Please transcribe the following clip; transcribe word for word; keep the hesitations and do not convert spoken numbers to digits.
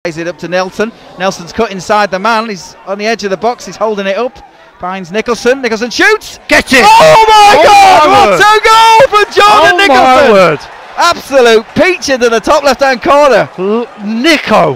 Is it up to Nelson? Nelson's cut inside the man. He's on the edge of the box. He's holding it up. Finds Nicholson. Nicholson shoots. Get it! Oh my oh God! My what a goal for Jordan oh Nicholson! My word. Absolute peach into the top left-hand corner. L Nico.